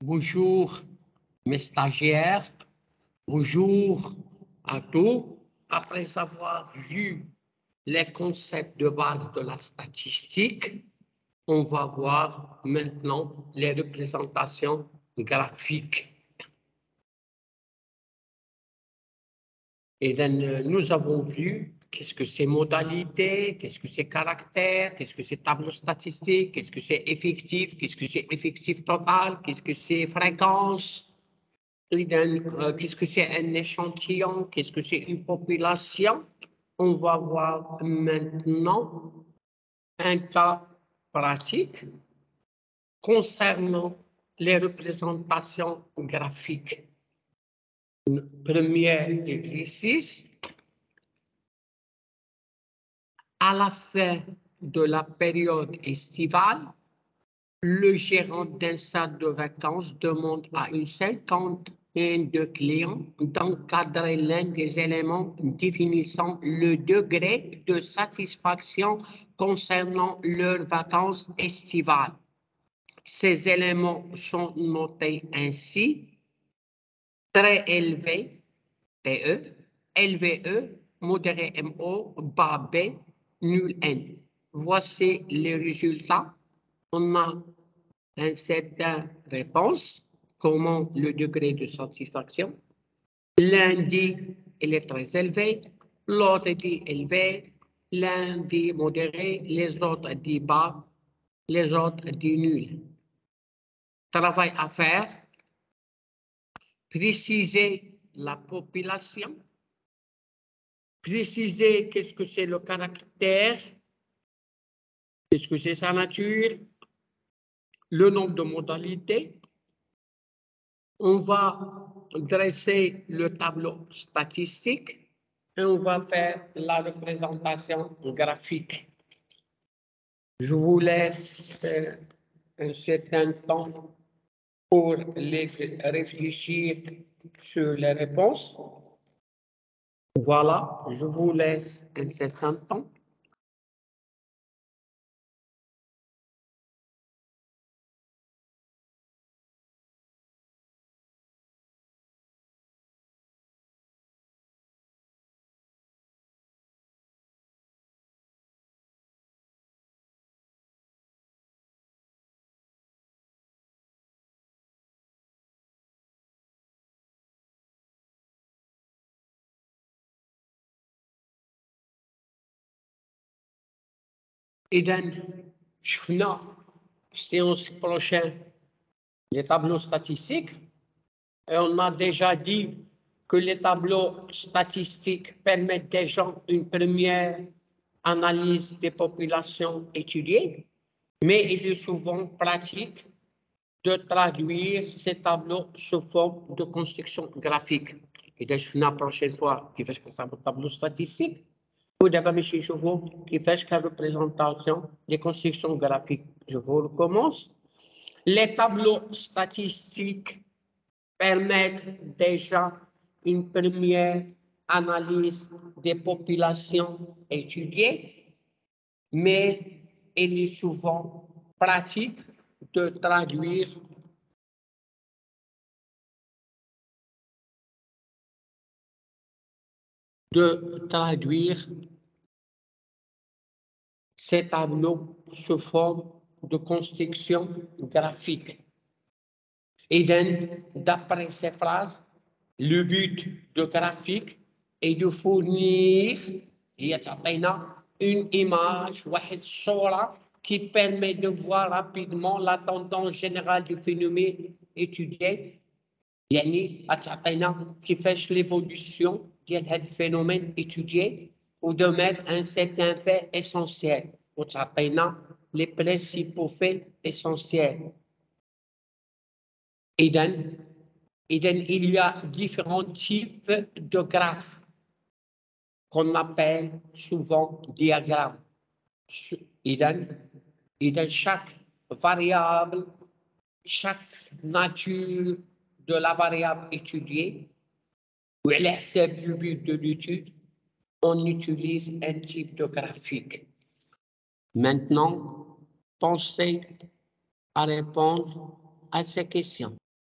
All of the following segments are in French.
Bonjour mes stagiaires, bonjour à tous. Après avoir vu les concepts de base de la statistique, on va voir maintenant les représentations graphiques. Et nous avons vu qu'est-ce que c'est modalité, qu'est-ce que c'est caractère, qu'est-ce que c'est tableau statistique, qu'est-ce que c'est effectif, qu'est-ce que c'est effectif total, qu'est-ce que c'est fréquence. Qu'est-ce que c'est un échantillon? Qu'est-ce que c'est une population? On va voir maintenant un cas pratique concernant les représentations graphiques. Premier exercice. À la fin de la période estivale, le gérant d'un centre de vacances demande à une cinquantaine de clients d'encadrer l'un des éléments définissant le degré de satisfaction concernant leurs vacances estivales. Ces éléments sont notés ainsi: très élevé, TE, LVE, modéré MO, bas B, nul N. Voici les résultats. On a une certaine réponse, comment le degré de satisfaction. L'un dit il est très élevé, l'autre dit élevé, l'un dit modéré, les autres dit bas, les autres dit nul. Travail à faire: préciser la population, préciser qu'est-ce que c'est le caractère, qu'est-ce que c'est sa nature, le nombre de modalités. On va dresser le tableau statistique et on va faire la représentation graphique. Je vous laisse un certain temps pour réfléchir sur les réponses. Voilà, je vous laisse un certain temps. إذن شفنا séance prochaine les tableaux statistiques et on a déjà dit que les tableaux statistiques permettent déjà une première analyse des populations étudiées, mais il est souvent pratique de traduire ces tableaux sous forme de construction graphique. Et donc, la prochaine fois, qui fait un tableau statistique, ou d'abord, M. Chauveau, qui fait la représentation des constructions graphiques. Je vous recommence. Les tableaux statistiques permettent déjà une première analyse des populations étudiées, mais il est souvent pratique de traduire ces tableaux sous forme de construction graphique. Et d'après ces phrases, le but de graphique est de fournir une image qui permet de voir rapidement la tendance générale du phénomène étudié, qui fait l'évolution de ce phénomène étudié, ou de mettre un certain fait essentiel, les principaux faits essentiels. Et il y a différents types de graphes qu'on appelle souvent diagrammes. Et chaque variable, chaque nature de la variable étudiée, ou le but de l'étude, on utilise un type de graphique. Maintenant, pensez à répondre à ces questions.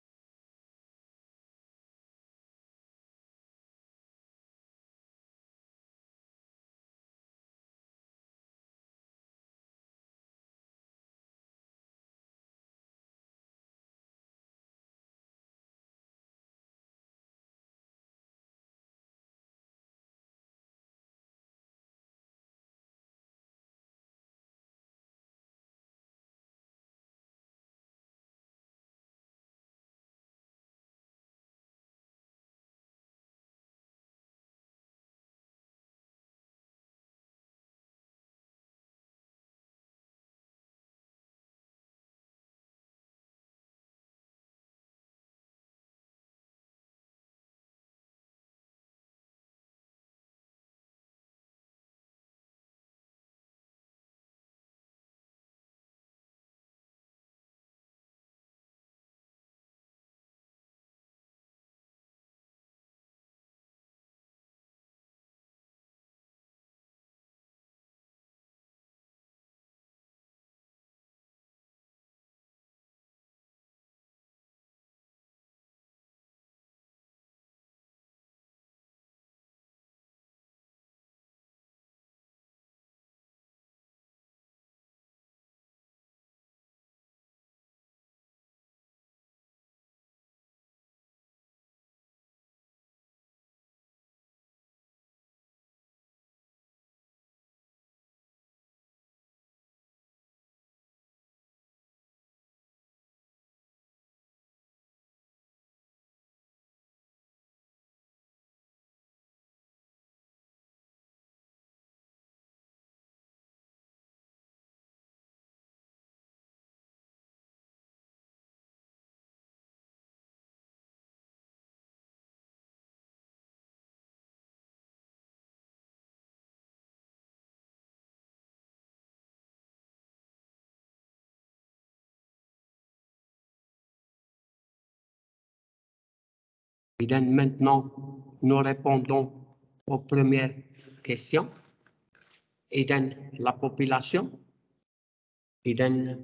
Et donc, maintenant, nous répondons aux premières questions. Et donc, la population. Et donc,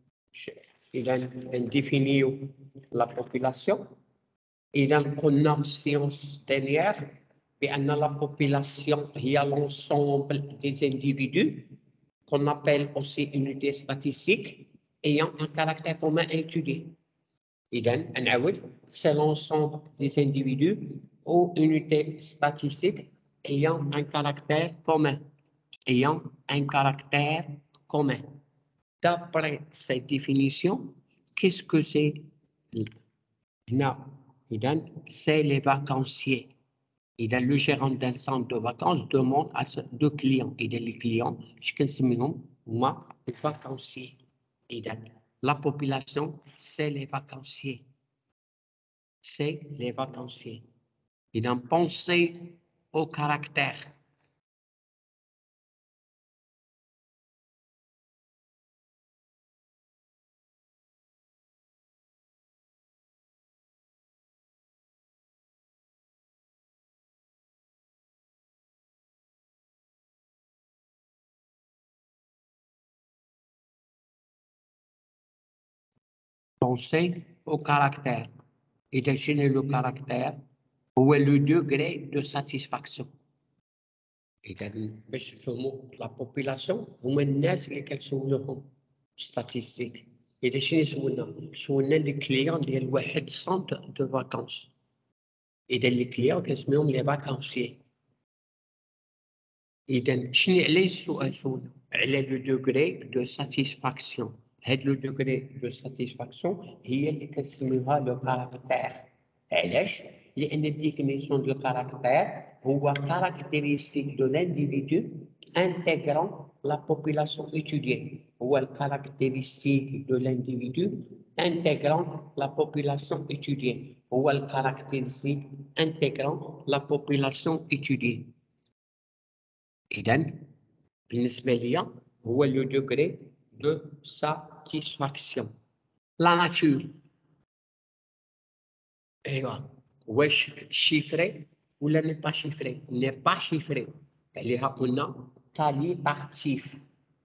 on définit la population. Et donc, on a science dernière, et la population, il y a l'ensemble des individus, qu'on appelle aussi unité statistique, ayant un caractère commun à étudier. إذن نعاود c'est l'ensemble des individus ou unités statistiques ayant un caractère commun. Ayant un caractère commun. D'après cette définition, qu'est-ce que c'est? Non. C'est les vacanciers. Le gérant d'un centre de vacances demande à deux clients. Les clients, chacun se nomme moi, les vacanciers. La population, c'est les vacanciers. C'est les vacanciers. Et donc, pensez au caractère. Pensez au caractère. Et définir le caractère, où est le degré de satisfaction. Et la population, vous menez quels sont les statistiques. Et définir ce les clients des centre de vacances. Et les clients, qu'est-ce que les vacanciers. إذا شنو عليه السؤال سولنا على لو دوغري دو ساتيسفاكسيون. هاد لو دوغري دو ساتيسفاكسيون هي اللي كنسميوها لو كاركتير. علاش؟ لأن ديفينيسيون دو كاركتير هو كاركتيريستيك دو لانديفيدو انتيغرون لا بوبولاسيون étudiée. هو الكاركتيريستيك دو لانديفيدو انتيغرون لا بوبولاسيون étudiée. هو الكاركتيريستيك انتيغرون لا بوبولاسيون étudiée. إذن بالنسبة لي هو لو دوغري دو ساتيسفاكسيون. لا ناتور ايوا واش شيفري ولا ني با شيفري؟ ني با شيفري، عليها قلنا كاليتاتيف.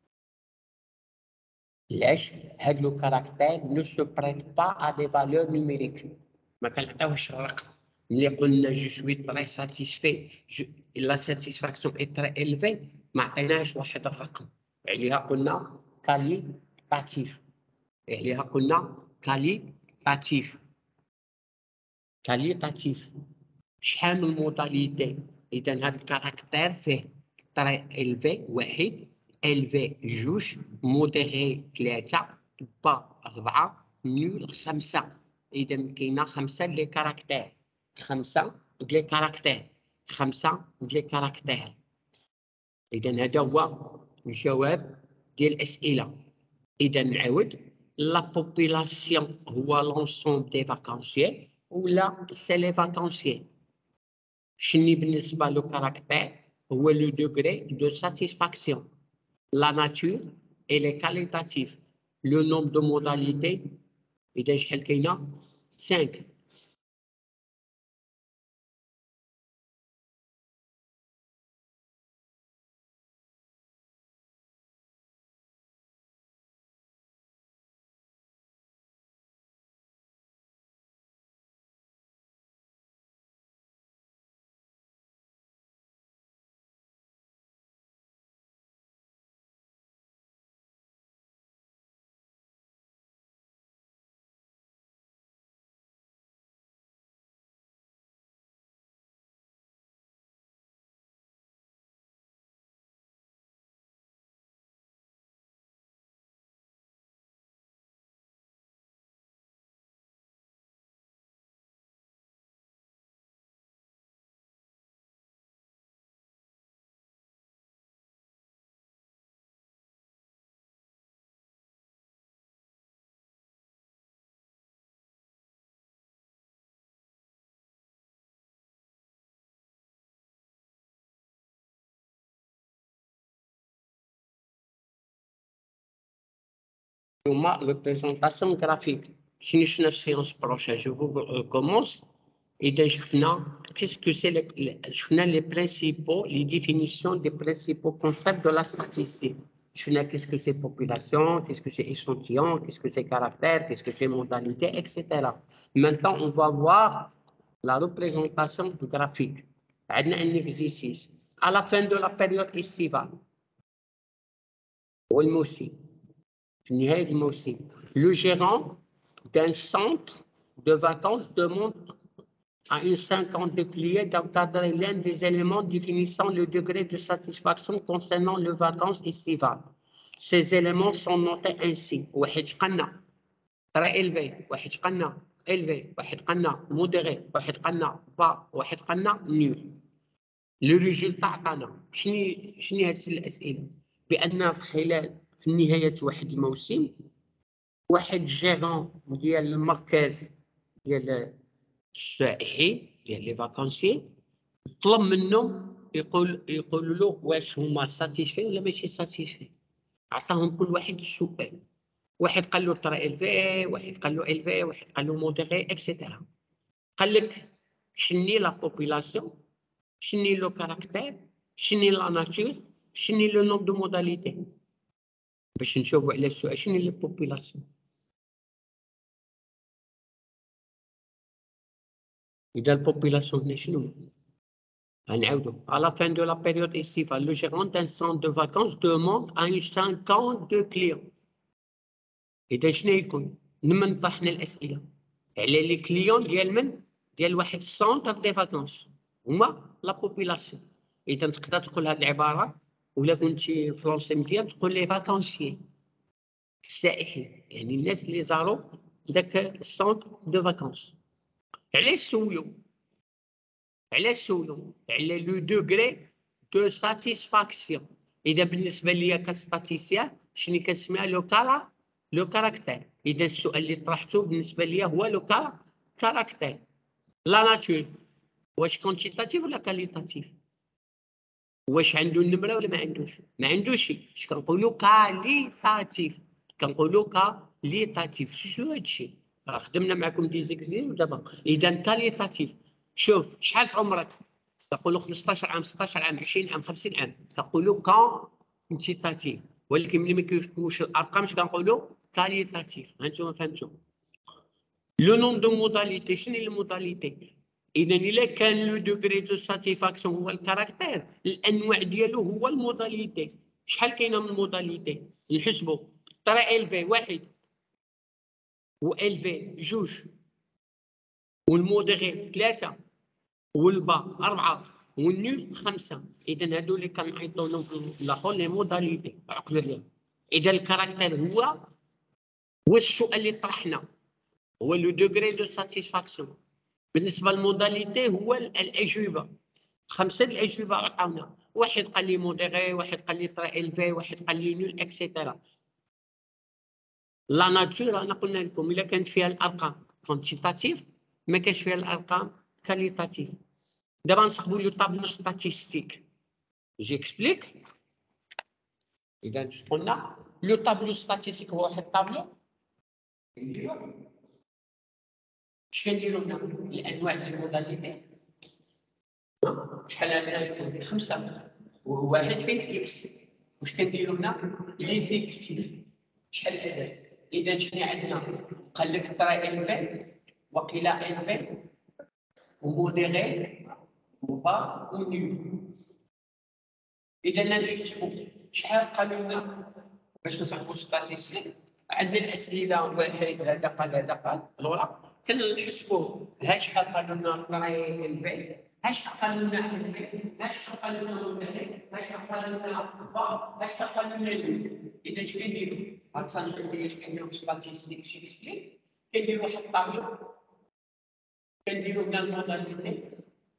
علاش؟ هاد لو كاركتير نو سو بريت با ا دي فالور نوميريك، ما كنعطيوهش الرقم. ملي قلنا جو سوي تري ساتيسفي لا ساتيسفاكسيون اي تري الفي، ما عطيناش واحد الرقم، عليها قلنا كاليتاتيف. عليها قلنا كاليتاتيف. كاليتاتيف شحال من موداليتي. اذا هذا الكاركتير فيه تري الفي واحد، الفي جوج، موديري ثلاثة، با أربعة، نول خمسة. إذا كاينة خمسة لي كاركتير، خمسة لي كاركتير، خمسة لي كاركتير. إذا هذا هو الجواب ديال الأسئلة. إذا نعاود، لا بوبولاسيون هو لونسومبل دي فاكونسيير ولا سي لي فاكونسيير. شنو بالنسبة لو كاركتير؟ هو لو دوغري دو ساتيسفاكسيون. La nature, elle est qualitative. Le nombre de modalités, إذا شحال كاينة؟ 5. La représentation graphique. Si nous sommes séance prochaine, je vous commence إذا شفنا qu'est-ce que c'est شفنا les principaux, les définitions des principaux concepts de la statistique. شفنا qu'est-ce que c'est population, qu'est-ce que c'est échantillon, qu'est-ce que c'est caractère, qu'est-ce que c'est modalité, etc. Maintenant, on va voir la représentation graphique. On a un exercice. À la fin de la période estivale, le gérant d'un centre de vacances demande à une cinquantaine de clients d'encadrer l'un des éléments définissant le degré de satisfaction concernant les vacances estivales. Ces éléments sont notés ainsi. واحد قلنا très élevé, واحد قلنا élevé, واحد قلنا modéré, واحد قلنا bas, واحد قلنا nul. Le résultat عطانا شنو هاد الأسئلة؟ بأن في نهاية واحد الموسم واحد جيرون ديال المركز ديال السائحين ديال لي فاكونسي طلب منهم يقولوا له واش هما ساتيسفي ولا ماشي ساتيسفي. عطاهم كل واحد السؤال، واحد قال له ترى الفي، واحد قال له الفي، واحد قال له موديري اكسيتيرا. قال لك شني لا بوبولاسيون، شني لو كاركتير، شني لا ناتور، شني لو نوم دو موداليتي. باش نشوفوا على السؤال شني لا بوبولاسيون. إذا البوبولاسيون شنو؟ À la fin de la période estivale, le gérant d'un centre de vacances demande à une cinquantaine de clients. إذا شنو يكون؟ نمن طرحنا الأسئلة على لي كليون ديال من؟ ديال واحد السونتر دي فاكونس هما لا بوبولاسيون. إذا تقدر تقول هذه العبارة ولا كنتي فرونسي مزيان تقول لي فاكونسيين، السائحين، يعني الناس اللي زاروا ذاك السونتر دو فاكونس. علاش سولو؟ على لو دوغري دو ساتيسفاكسيون. إذا بالنسبة ليا كستاتيسيان شنو كنسميها لو كاركتير. إذا السؤال اللي طرحته بالنسبة ليا هو لو كاركتير. لا ناتور واش كونتيتاتيف ولا كاليتاتيف؟ واش عنده النمرة ولا ما عندوش؟ ما عندوش. اش كنقولوا كاليتاتيف، شنو هادشي؟ خدمنا معكم دي زيكزيم دابا. إذا كاليتاتيف شوف شحال في عمرك؟ تقولوا 15 عام، 16 عام، 20 عام، 50 عام، تقولوا كونتيتاتيف. ولكن ملي ما كيكونوش الارقام اش كنقولوا؟ كاليتاتيف. هانتوما فهمتوا. لو نون دو موداليتي، شنو هي الموداليتي؟ اذا الا كان لو دوغري دو ساتيسفاكسيون هو الكاركتير، الانواع ديالو هو الموداليتي. شحال كاينه من موداليتي؟ نحسبوا. ترى الفي واحد، و الفي جوج، والموديري ثلاثه، والبا 4، والنول 5. إذا هادو اللي كنعيطوا لهم في لاخر لي موداليتي، عقلوا عليهم. إذا الكاركتير هو السؤال اللي طرحنا هو لو دوغري دو ساتيسفاكسيون. بالنسبة للموداليتي هو الأجوبة. 5 الأجوبة عطاونا، واحد قال لي موديري، واحد قال لي تري إلفي، واحد قال لي نول اكسيتيرا. لا ناتور أنا قلنا لكم إلا كانت فيها الأرقام كونتيتاتيف ما كانش فيها الأرقام كاليتاتيف. دابا نصاحبوا لو طابلو ستاتيستيك. جيكسبليك. إذا قلنا لو طابلو ستاتيستيك هو واحد الطابلو اش كنديرو هنا؟ الأنواع ديال الموداليتي شحال عندنا؟ 5 وواحد فيه إكس. واش كنديرو هنا؟ لي زيكتيف شحال العدد؟ إذا شنو عندنا؟ قال لك ترى إلفي، وقيلا إلفي، وموديري، وبا، ونيول. إذا نحسبوا شحال قالوا لنا باش نصاحبوا ستاتيستيك. عندنا الأسئلة واحد، هذا قال هذا قال، الورا كنحسبوا ها شحال قالوا لنا تري الفي، ها شحال قالوا لنا الفي، ها شحال قالوا لنا موديري، ها شحال قالوا لنا با، ها شحال قالوا لنا نيول. إذا اش كنديروا؟ غنصنفوا اش كنديروا في ستاتيستيك جيكسبليك. كنديروا واحد الطابلو، كنديروا هنا الموداليتي،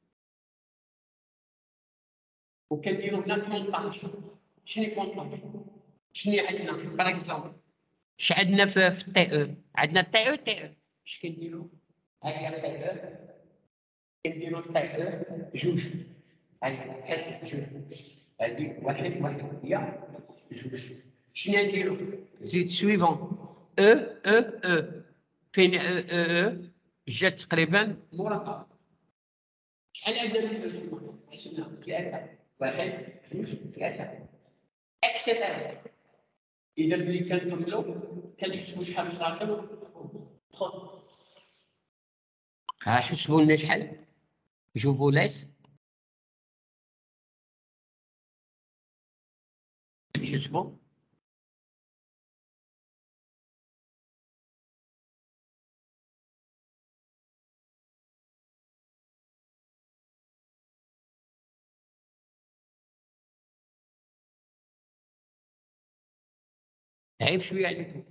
وكنديروا هنا كونطاج. شنو كونطاج؟ شنو عندنا؟ باغ اكزومبل اش عندنا في التي او؟ عندنا تي او تي او. اش كنديروا؟ ها هي تي او، كنديروا تي او جوج، هاي جوج، هادي واحد هي جوج. شنو نديروا؟ زيد سويفون او او او. فين او او او؟ جات تقريبا مربع. شحال عندنا من الأسبوع؟ حسبنا 3 1 2 3 اكسيتيرا. إذا ملي كنكملوا كنحسبوا شحال باش نعطيو. ها حسبوا لنا شحال. جو فو لايس نحسبوا. عيب شويه عليكم.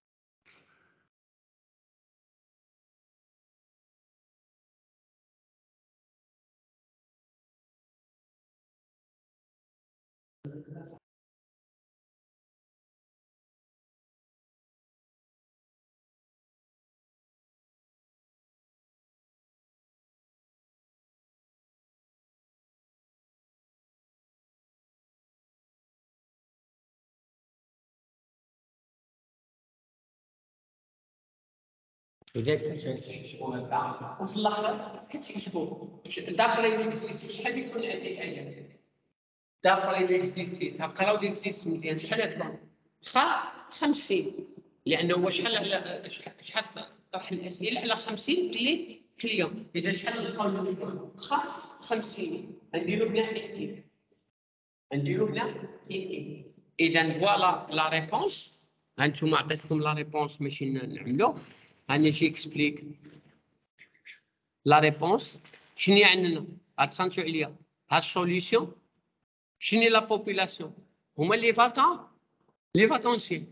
إذا كتحسبوا هكا وفي الآخر كتحسبوا دابري ليكزيستيس شحال يكون عندك أنا. دابري ليكزيستيس قراو ليكزيستيس مزيان شحال هتبان؟ 50. لأنه هو شحال على شحال طرح الأسئلة على 50 كليون. إذا شحال نلقاو شكون؟ 50. نديرو بنا حدين. نديرو بنا حدين. إذا فوالا لا ريبونس. هانتوما عطيتكم لا ريبونس ماشي نعملو. هاني اكسبليك لا ريبونس. شنو عندنا؟ اتسانتو عليا هاد السوليسيون. شنو لا بوبولاسيون؟ هما لي فاكون لي فاكونسي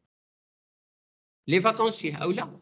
لي فاكونسي اولا.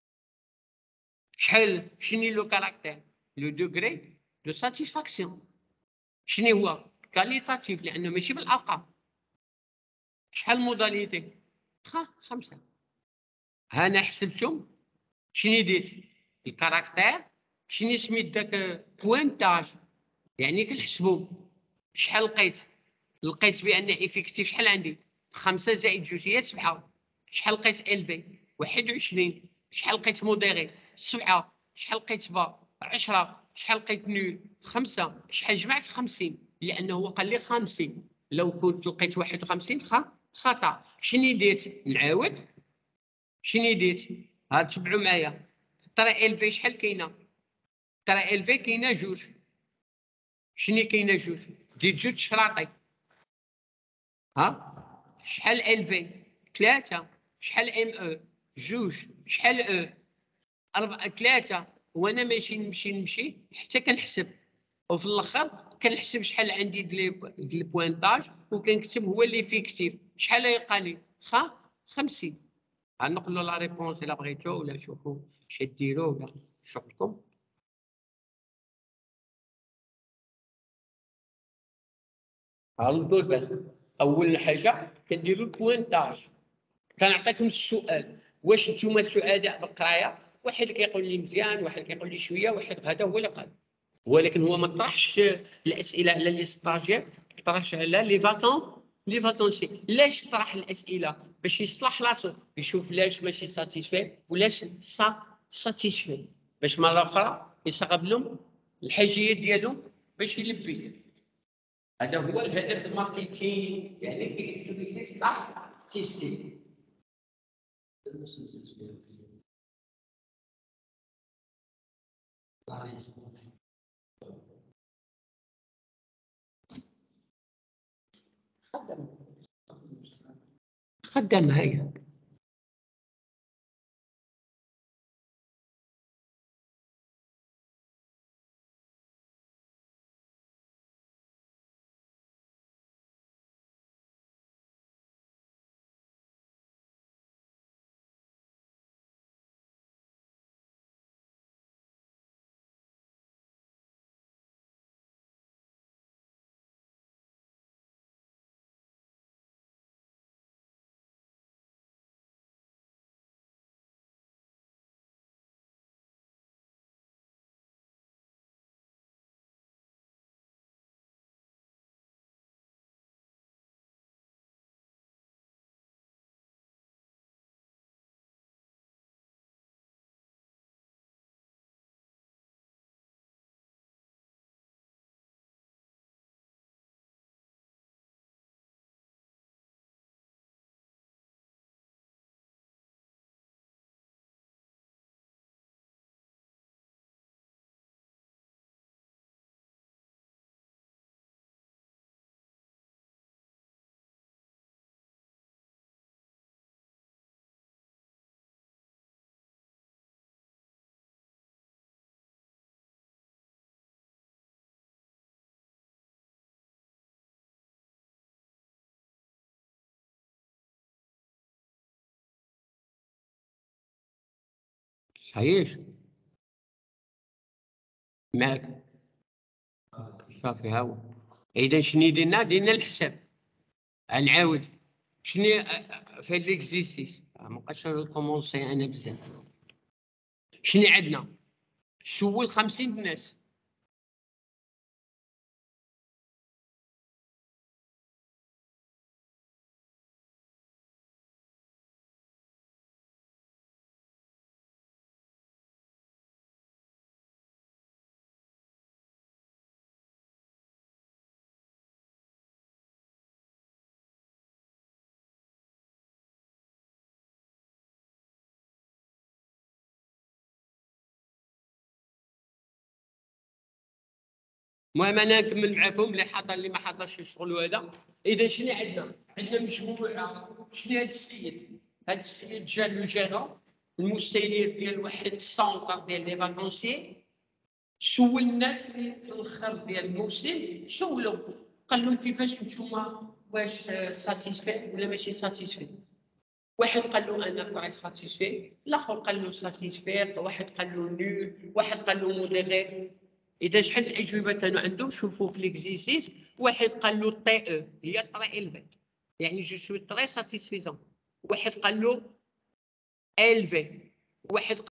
شحال شنو لو كاركتير؟ لو دوغري دو ساتيسفاكسيون. شنو هو؟ كاليتاتيف لانه ماشي بالارقام. شحال موداليتي؟ 5. هانا حسبتهم. شنو درت؟ الكاركتير. شنو سميت داك بوينتاج؟ يعني كنحسبوا شحال لقيت بان افيكتيف شحال عندي 5 زائد 2 هي 7. شحال لقيت الفي 21. شحال لقيت موديري 7. شحال لقيت با 10. شحال لقيت نول 5. شحال جمعت 50 لانه هو قال لي 50. لو كنت لقيت 51 خطا. شنو درت؟ نعاود. شنو درت؟ ها تبعوا معايا. ترى الفي شحال كاينه؟ ترى الفي كاينه 2. شنو كاينه 2؟ ديت 2 شراطي. ها شحال الفي؟ 3. شحال ام او؟ 2. شحال او؟ 4 3. وانا ماشي نمشي حتى كنحسب وفي الاخر كنحسب شحال عندي ديال البوينتاج وكنكتب هو اللي فيكتيف شحال يلقى لي 50. غنقولوا لا ريبونس الا بغيتو ولا شوفوا اش ديروا ولا شغلكم. غنبداو بان اول حاجه كنديروا البوينتاج. كنعطيكم السؤال واش نتوما سعداء بالقرايه؟ واحد كيقول لي مزيان، واحد كيقول لي شويه، واحد هذا هو اللي قال. ولكن هو ما طرحش الاسئله على لي ستاجير، طرحش على لي فاكونسي. لاش طرح الاسئله؟ باش يصلح راسو يشوف لاش ماشي ساتيسفي ولاش ساتيسفي باش مره اخرى يصغب لهم الحاجيه ديالهم باش يلبي. هذا هو الهدف الماركتينغ يعني كيتيليزي صح تيستي. خدام هيا. صحيح ماك صافي ها هو. اذا شنو درنا الحساب. نعاود شنو في هاد ليكزيسيس مابقاش نكومونسي انا بزاف. شنو عندنا؟ سول 50 الناس. المهم انا نكمل معكم اللي حضر اللي ما حضرش الشغل هذا. اذا شنو عندنا؟ عندنا مجموعه. شنو هذا السيد؟ هذا السيد جا لو جيرون المستدير ديال واحد السونتر ديال لي فاكونسي. سول الناس اللي في الاخر ديال الموسم سولوا قال لهم كيفاش نتوما واش ساتيسفي ولا ماشي ساتيسفي. واحد قال له انا كاع ساتيسفي، الاخر قال له ساتيسفي، واحد قال له نول، واحد قال له موديري. اذا شحال الاجوبه كانوا عندهم شوفوا في ليكزيسيس. واحد قال له تي او هي تري الفي يعني جو سوي تري ساتيسفيزون. واحد قال له الفي. واحد